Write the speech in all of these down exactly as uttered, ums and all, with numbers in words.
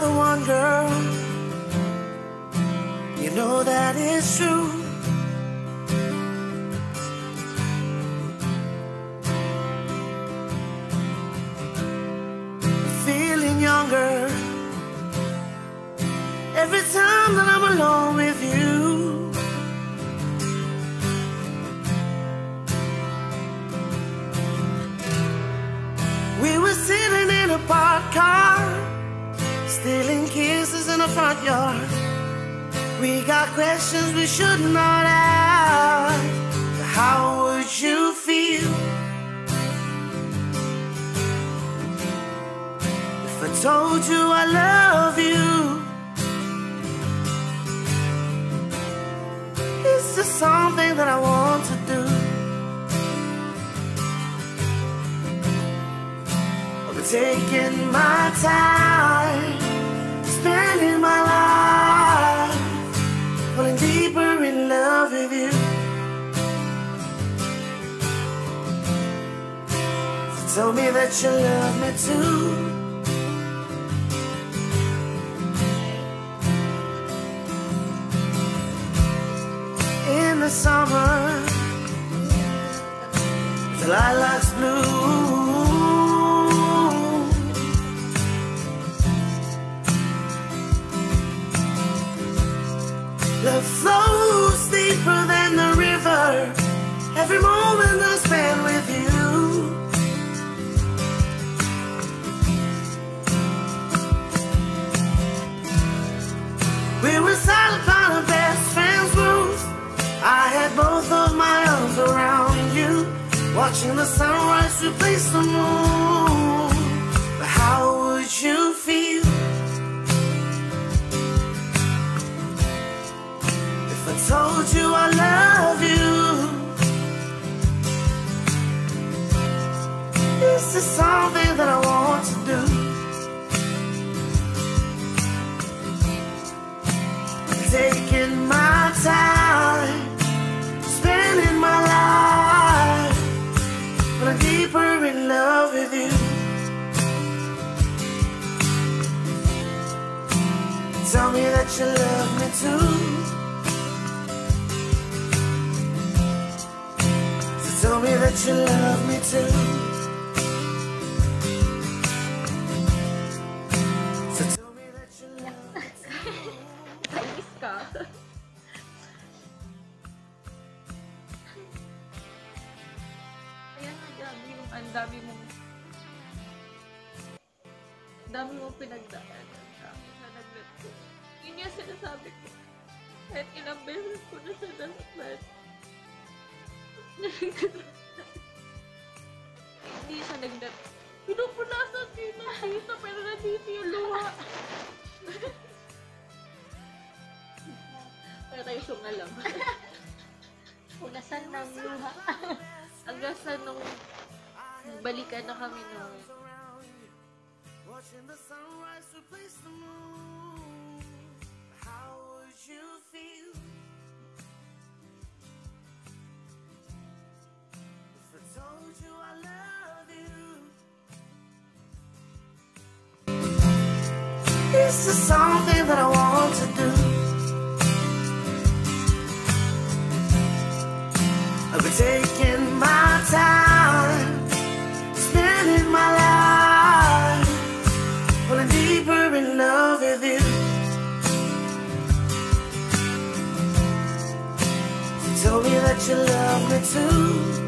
the one, girl. You know that it's true. Feeling younger every time that I'm alone with you. We were sitting in a parked car, stealing kisses in the front yard. We got questions we should not ask. How would you feel if I told you I love you? It's just something that I want to do. I'm taking my time, spending my life, falling deeper in love with you. So tell me that you love me too. In the summer, the lilacs blue, love flows deeper than the river. Every moment I spend with you, we were sat upon a best friend's roof. I had both of my arms around you, watching the sunrise replace the moon. But how would you feel if I told you I love you? This is something that I want to do. Taking my time, spending my life, falling deeper in love with you. Tell me that you love me too. So tell me that you love me too. So tell me that you love me too. Kainis ka. Ayan, ang dami mong, ang dami mong, ang dami mong pinagdaan. Ang dami na nag-let ko. Yun yung sinasabi ko. Kahit ilang beses ko na siya nag-let. Hindi siya nag-let. Pinupunasan din na dito, pero nandito yung luha. Kaya tayo sunga lang. Punasan ng luha. Hanggang sa nung balikan na kami nung Watching the sunrise replace the moon. How would you feel if I told you I love you? This is something that I want to do. I've been taking my time, spending my life, falling deeper in love with you. So tell me that you love me too.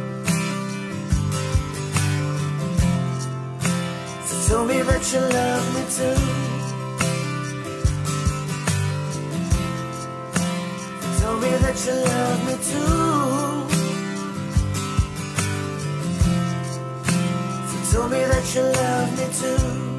So tell me that you love me too. So tell me that you love me too. Tell me that you love me too.